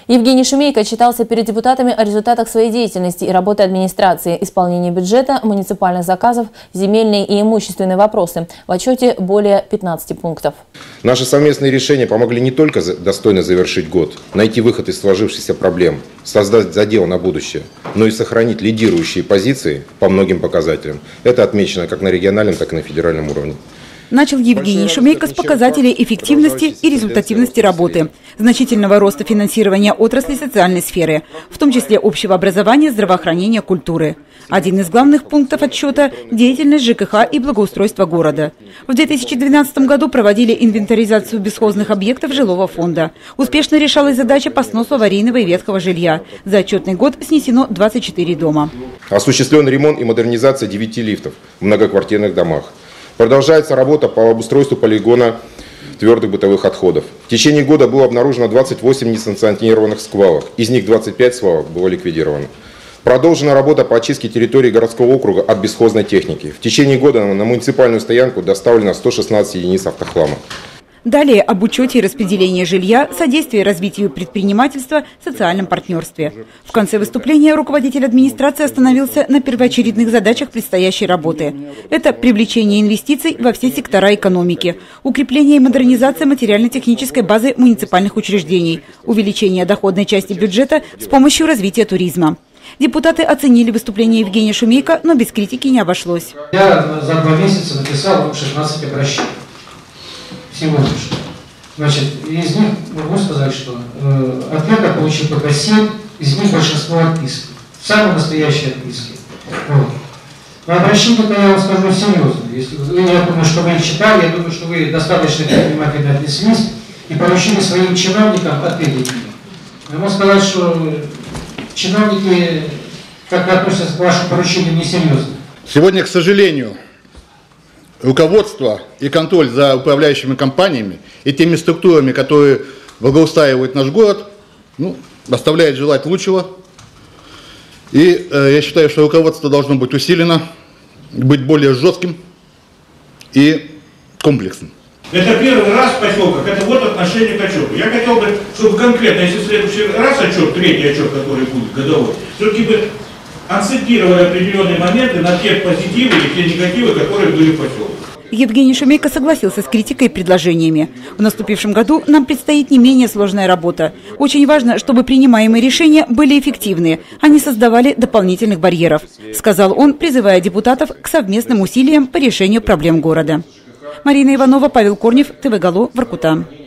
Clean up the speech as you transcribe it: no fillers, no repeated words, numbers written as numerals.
Евгений Шумейко отчитался перед депутатами о результатах своей деятельности и работы администрации, исполнении бюджета, муниципальных заказов, земельные и имущественные вопросы. В отчете более 15 пунктов. Наши совместные решения помогли не только достойно завершить год, найти выход из сложившихся проблем, создать задел на будущее, но и сохранить лидирующие позиции по многим показателям. Это отмечено как на региональном, так и на федеральном уровне. Начал Евгений Шумейко с показателей эффективности и результативности работы, значительного роста финансирования отрасли социальной сферы, в том числе общего образования, здравоохранения, культуры. Один из главных пунктов отчета – деятельность ЖКХ и благоустройства города. В 2012 году проводили инвентаризацию бесхозных объектов жилого фонда. Успешно решалась задача по сносу аварийного и ветхого жилья. За отчетный год снесено 24 дома. Осуществлен ремонт и модернизация 9 лифтов в многоквартирных домах. Продолжается работа по обустройству полигона твердых бытовых отходов. В течение года было обнаружено 28 несанкционированных сквалок. Из них 25 свалок было ликвидировано. Продолжена работа по очистке территории городского округа от бесхозной техники. В течение года на муниципальную стоянку доставлено 116 единиц автохлама. Далее об учете и распределении жилья, содействии развитию предпринимательства, социальном партнерстве. В конце выступления руководитель администрации остановился на первоочередных задачах предстоящей работы. Это привлечение инвестиций во все сектора экономики, укрепление и модернизация материально-технической базы муниципальных учреждений, увеличение доходной части бюджета с помощью развития туризма. Депутаты оценили выступление Евгения Шумейко, но без критики не обошлось. Я за 2 месяца написал 16 обращений. Всего лишь. Значит, из них могу сказать, что ответа получил только 7, из них большинство отписки. Самые настоящие отписки. Вот. Но обращение-то я вам скажу серьезно. Я думаю, что вы их читали, я думаю, что вы достаточно внимательно отнеслись и поручили своим чиновникам ответить. Я могу сказать, что чиновники как относятся к вашему поручению несерьезно. Сегодня, к сожалению, руководство и контроль за управляющими компаниями и теми структурами, которые благоустраивают наш город, оставляет желать лучшего. И я считаю, что руководство должно быть усилено, быть более жестким и комплексным. Это первый раз в поселках, это вот отношение к отчету. Я хотел бы, чтобы конкретно, если в следующий раз отчет, третий отчет, который будет годовой, все-таки бы акцентировали определенные моменты на те позитивы и те негативы, которые были в поселке. Евгений Шумейко согласился с критикой и предложениями. В наступившем году нам предстоит не менее сложная работа. Очень важно, чтобы принимаемые решения были эффективны, а не создавали дополнительных барьеров, сказал он, призывая депутатов к совместным усилиям по решению проблем города. Марина Иванова, Павел Корнев, ТВ Гало, Воркута.